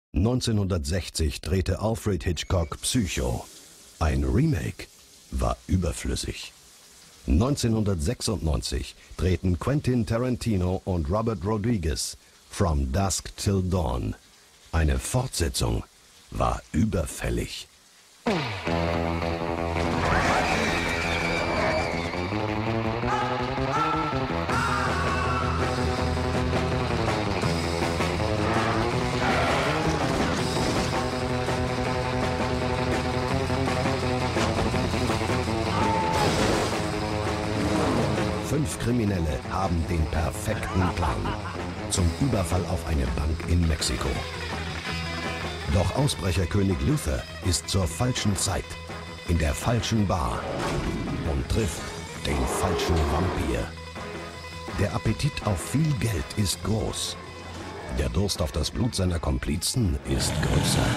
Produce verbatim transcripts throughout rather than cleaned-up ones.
neunzehnhundertsechzig drehte Alfred Hitchcock Psycho. Ein Remake war überflüssig. neunzehnhundertsechsundneunzig drehten Quentin Tarantino und Robert Rodriguez From Dusk Till Dawn. Eine Fortsetzung war überfällig. Fünf Kriminelle haben den perfekten Plan zum Überfall auf eine Bank in Mexiko. Doch Ausbrecherkönig Luther ist zur falschen Zeit in der falschen Bar und trifft den falschen Vampir. Der Appetit auf viel Geld ist groß. Der Durst auf das Blut seiner Komplizen ist größer.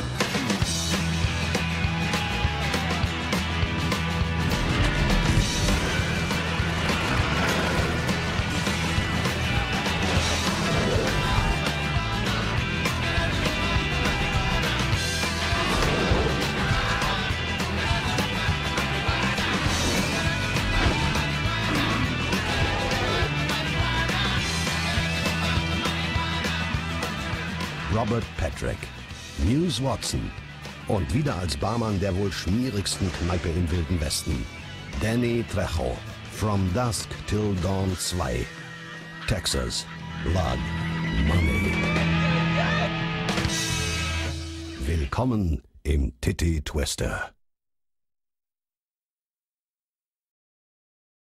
Robert Patrick, Muse Watson und wieder als Barmann der wohl schmierigsten Kneipe im Wilden Westen, Danny Trejo, From Dusk Till Dawn zwei, Texas, Blood, Money. Willkommen im Titty Twister.